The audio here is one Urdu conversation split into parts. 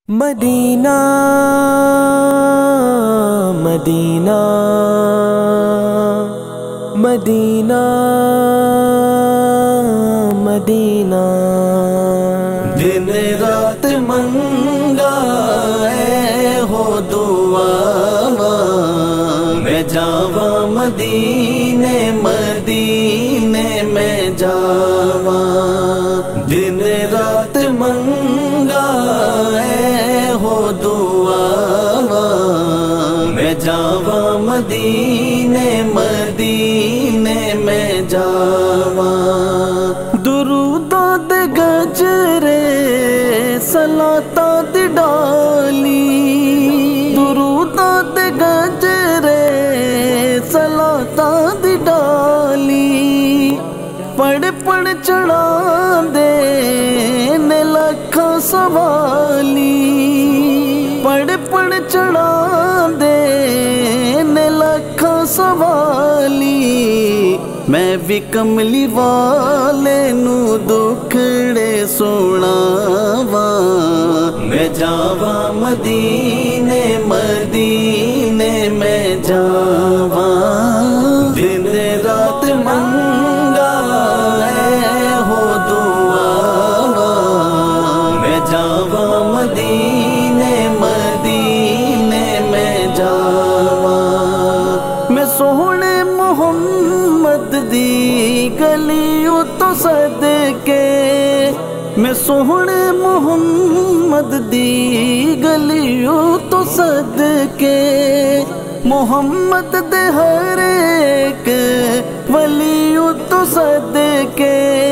مدینہ مدینہ مدینہ مدینہ دن رات منگا اے ہو دعا میں جاواں مدینے مدینے میں جاواں دن رات منگا اے ہو دعا میں جاواں مدینے مدینے میں جاواں دروداں دے گجرے صلاتاں دی ڈالی دروداں دے گجرے صلاتاں دی ڈالی پڑھ پڑھ چڑھا دے نے لکھاں سوالی پڑھ پڑھ چڑھا دے نے لکھاں سوالی میں بھی کملی والے نو دکھڑے سناواں میں جاواں مدینے مدینے میں جاواں دن رات منگا اے ہو دعا میں جاواں مدینے مدینے میں جاواں میں سوہنے محمد دی گلیوں تو صدقے میں سوہنے محمد دی گلیوں تو صدقے محمد دے ہر ایک ولیوں تو صدقے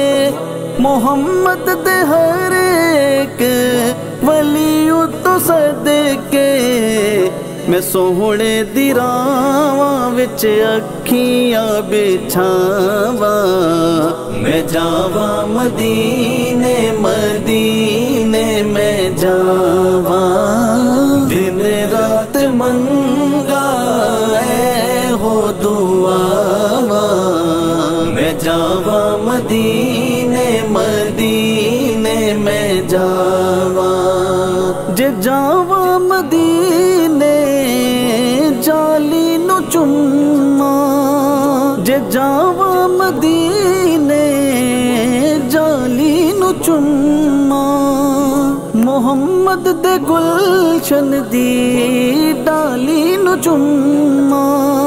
محمد دے ہر ایک ولیوں تو صدقے میں سوہنے دی راواں وچ اکھیاں بچھاواں میں جاواں مدینے مدینے میں جاواں دن رات منگا اے ہو دعا میں جاواں مدینے مدینے میں جاواں جے جاواں مدینے جالی نو چما جے جاواں مدینے جالی نو چما محمد دے گلشن دی ڈالی نو چما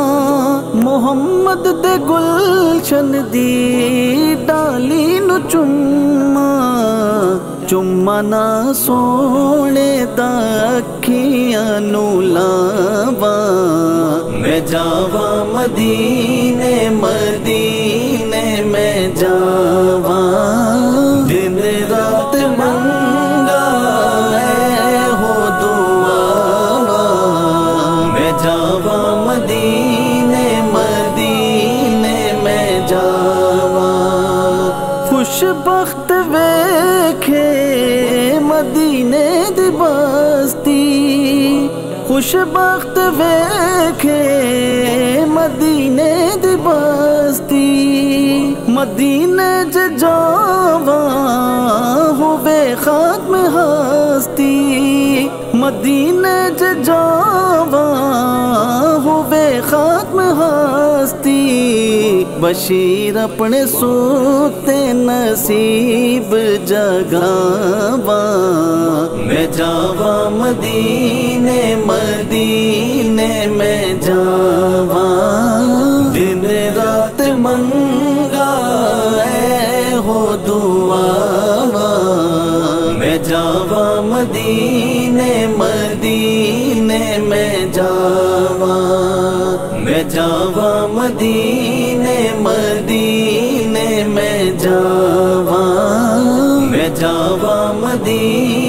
محمد دے گلشن دی ڈالی نو چما چما نہ سونے دا اکھیاں نو لاواں میں جاواں مدینے مدینے میں جاواں دن رات منگا اے ہو دعا میں جاواں مدینے مدینے میں جاواں خوش بخت ویکھے مدینے دی بستی خوش بخت ویکھے مدینے دی بستی مدینے جے جاواں ہووے ختم ہستی مدینے جے جاواں ہووے ختم ہستی بشیر اپنے سوتے نصیب جگاواں میں جاواں مدینے مدینے میں جاواں دن رات منگا اے ہو دعا میں جاواں مدینے مدینے میں جاواں میں جاواں مدینے مدینے میں جاواں میں جاواں مدینے